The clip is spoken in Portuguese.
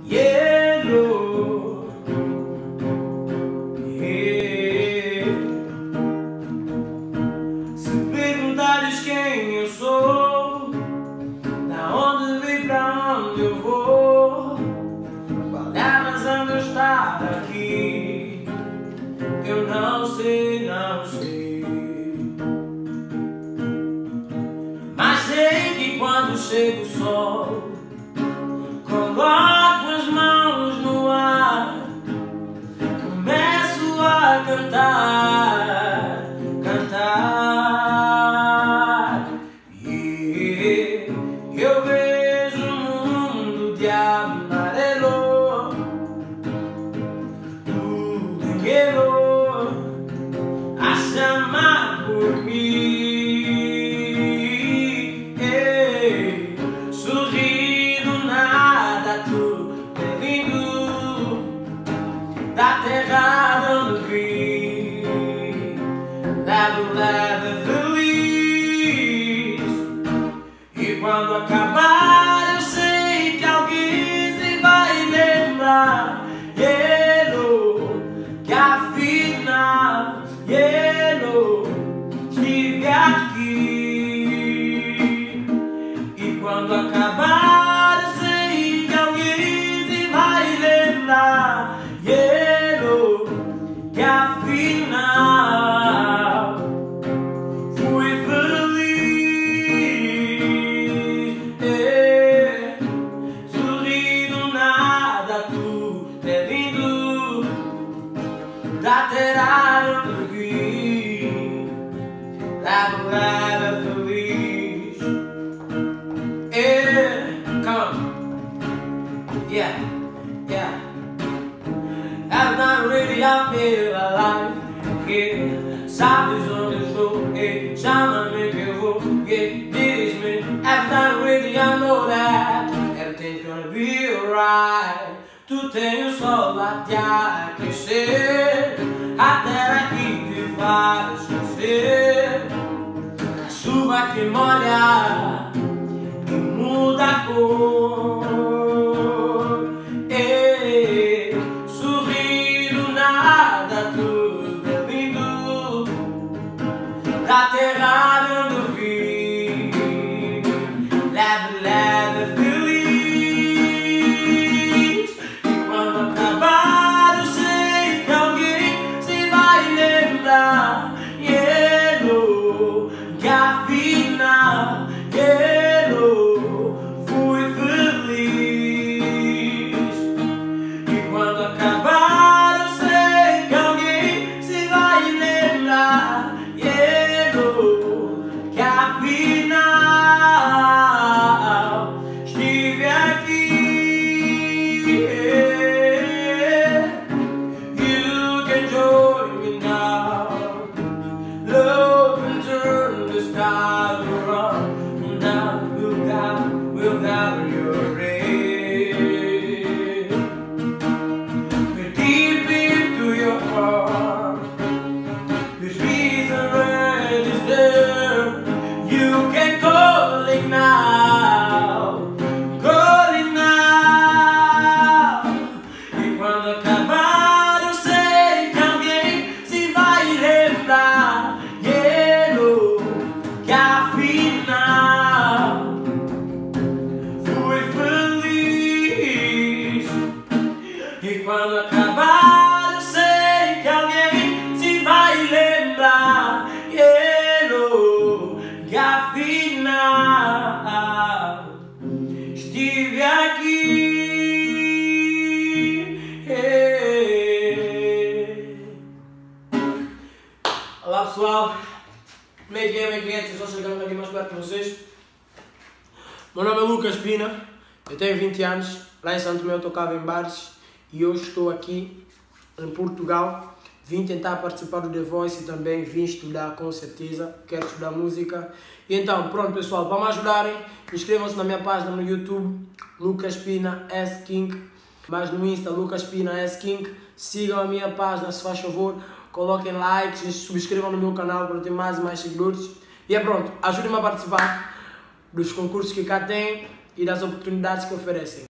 Yellow, yeah. Se perguntares quem eu sou, da onde vim, pra onde eu vou, qual é a razão de eu estar aqui, eu não sei, não sei. Mas sei que quando chega o sol, coloco as mãos no ar, começo a cantar, cantar. E eu vejo um mundo de amarelo, tudo em yellow, a chamar por mim. Da terra de onde vim, leve feliz. E quando acabar eu sei que alguém se vai lembrar, Yellow, que afinal, Yellow, estive aqui. E quando acabar eu sei que alguém se vai lembrar, Yellow, que afinal fui feliz, sorri do nada, tudo é lindo, da terra onde vim, leve feliz, come on, yeah. I'm not really out here alive, yeah. Sabes onde eu estou, yeah. Chama-me que eu vou, yeah. Diz-me, I'm not really, I know that everything's gonna be alright. Tu tens o sol a te aquecer, a terra que te faz crescer, a chuva que molha e muda a cor. Da terra onde eu vim, leve feliz. E quando acabar eu sei que alguém se vai lembrar, Yellow, que afinal, Yellow, fui feliz. E quando acabar eu sei que alguém se vai lembrar, que afinal estive aqui. You can join me now, love and turn the skies around. Now we'll gather your rain, we're deep into your heart. This reason is there. You can call it now, call it now. E quando acabar eu sei que alguém se vai lembrar, Yellow, que afinal fui feliz. E quando acabar eu sei que alguém se vai lembrar, Yellow, que afinal estive aqui. Olá pessoal, como é que é? Estou chegando aqui mais perto de vocês. Meu nome é Lucas Pina, eu tenho 20 anos, lá em Santo Tomé eu tocava em bares e hoje estou aqui em Portugal. Vim tentar participar do The Voice e também vim estudar, com certeza, quero estudar música. E então, pronto pessoal, para me ajudarem, inscrevam-se na minha página no YouTube, Lucas Pina S King, mas no Insta, Lucas Pina S King. Sigam a minha página, se faz favor, coloquem likes e subscrevam no meu canal para ter mais e mais seguidores. E é pronto, ajudem-me a participar dos concursos que cá tem e das oportunidades que oferecem.